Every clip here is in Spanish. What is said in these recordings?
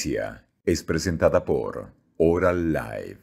noticia es presentada por Oral Life.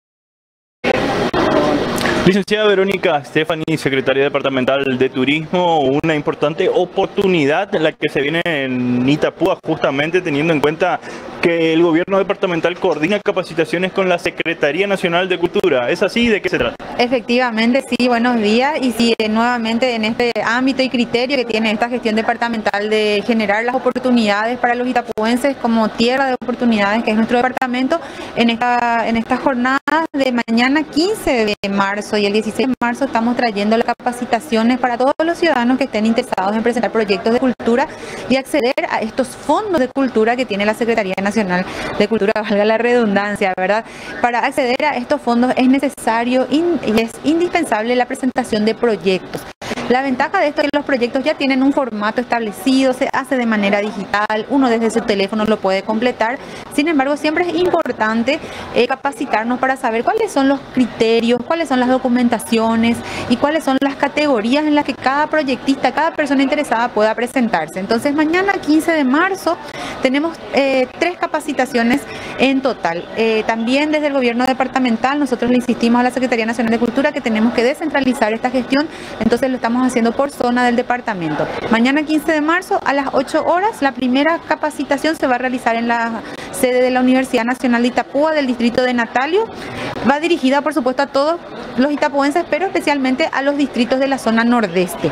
Licenciada Verónica Stefani, secretaria departamental de Turismo, una importante oportunidad la que se viene en Itapúa, justamente teniendo en cuenta que el gobierno departamental coordina capacitaciones con la Secretaría Nacional de Cultura. ¿Es así? ¿De qué se trata? Efectivamente, sí, buenos días. Y sí, nuevamente en este ámbito y criterio que tiene esta gestión departamental de generar las oportunidades para los itapuenses como tierra de oportunidades, que es nuestro departamento, en esta jornada de mañana 15 de marzo y el 16 de marzo estamos trayendo las capacitaciones para todos los ciudadanos que estén interesados en presentar proyectos de cultura y acceder a estos fondos de cultura que tiene la Secretaría Nacional de Cultura, valga la redundancia, ¿verdad? Para acceder a estos fondos es necesario y es indispensable la presentación de proyectos. La ventaja de esto es que los proyectos ya tienen un formato establecido, se hace de manera digital, uno desde su teléfono lo puede completar. Sin embargo, siempre es importante capacitarnos para saber cuáles son los criterios, cuáles son las documentaciones y cuáles son las categorías en las que cada proyectista, cada persona interesada pueda presentarse. Entonces, mañana 15 de marzo tenemos 3 capacitaciones en total. También desde el gobierno departamental nosotros le insistimos a la Secretaría Nacional de Cultura que tenemos que descentralizar esta gestión, entonces lo estamos haciendo por zona del departamento. Mañana 15 de marzo a las 8 horas la primera capacitación se va a realizar en la sede de la Universidad Nacional de Itapúa del distrito de Natalio. Va dirigida por supuesto a todos los itapuenses, pero especialmente a los distritos de la zona nordeste.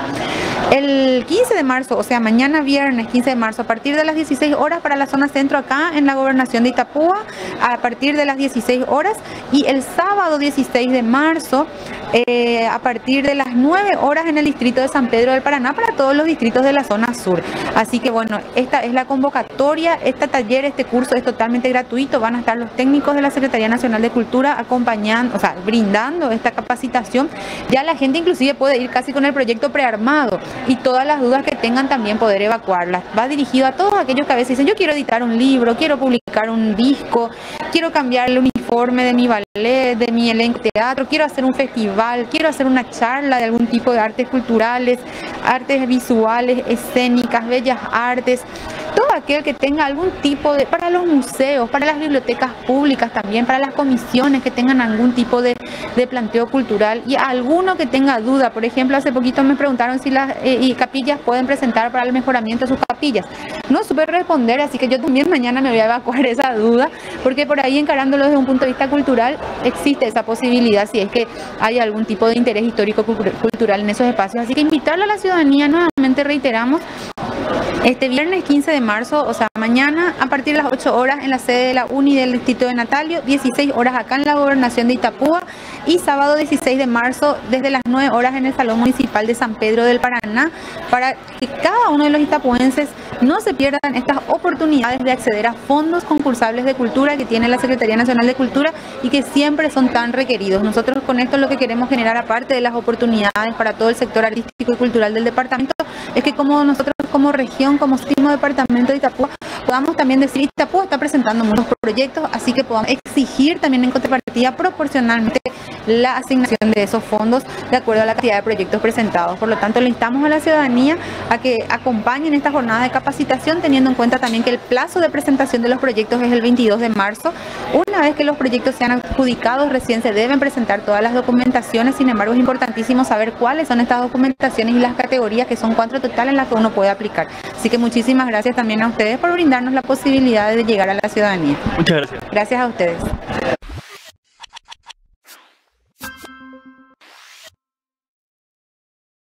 El 15 de marzo, o sea mañana viernes 15 de marzo, a partir de las 16 horas para la zona centro acá en la gobernación de Itapúa, a partir de las 16 horas, y el sábado 16 de marzo a partir de las 9 horas en el distrito de San Pedro del Paraná para todos los distritos de la zona sur. Así que bueno, esta es la convocatoria, este taller, este curso es totalmente gratuito, van a estar los técnicos de la Secretaría Nacional de Cultura acompañando, o sea, brindando esta capacitación. Ya la gente inclusive puede ir casi con el proyecto prearmado y todas las dudas que tengan también poder evacuarlas. Va dirigido a todos aquellos que a veces dicen, yo quiero editar un libro, quiero publicar un disco, quiero cambiar el uniforme de mi ballet, de mi elenco de teatro, quiero hacer un festival, quiero hacer una charla de algún tipo de artes culturales, artes visuales, escénicas, bellas artes. Todo aquel que tenga algún tipo de, para los museos, para las bibliotecas públicas también, para las comisiones que tengan algún tipo de planteo cultural y alguno que tenga duda. Por ejemplo, hace poquito me preguntaron si las capillas pueden presentar para el mejoramiento de sus capillas. No supe responder, así que yo también mañana me voy a evacuar esa duda, porque por ahí encarándolo desde un punto de vista cultural existe esa posibilidad si es que hay algún tipo de interés histórico cultural en esos espacios. Así que invitarle a la ciudadanía, nuevamente reiteramos, este viernes 15 de marzo, o sea, mañana a partir de las 8 horas en la sede de la UNI del distrito de Natalio, 16 horas acá en la gobernación de Itapúa y sábado 16 de marzo desde las 9 horas en el Salón Municipal de San Pedro del Paraná, para que cada uno de los itapuenses no se pierdan estas oportunidades de acceder a fondos concursables de cultura que tiene la Secretaría Nacional de Cultura y que siempre son tan requeridos. Nosotros con esto lo que queremos generar, aparte de las oportunidades para todo el sector artístico y cultural del departamento, es que como nosotros como región, como séptimo departamento de Itapúa, podamos también decir, Itapúa está presentando muchos proyectos, así que podamos exigir también en contrapartida proporcionalmente la asignación de esos fondos de acuerdo a la cantidad de proyectos presentados. Por lo tanto, le instamos a la ciudadanía a que acompañen esta jornada de capacitación, teniendo en cuenta también que el plazo de presentación de los proyectos es el 22 de marzo. Una vez que los proyectos sean adjudicados, recién se deben presentar todas las documentaciones. Sin embargo, es importantísimo saber cuáles son estas documentaciones y las categorías, que son 4 totales en las que uno puede aplicar. Así que muchísimas gracias también a ustedes por brindarnos la posibilidad de llegar a la ciudadanía. Muchas gracias. Gracias a ustedes.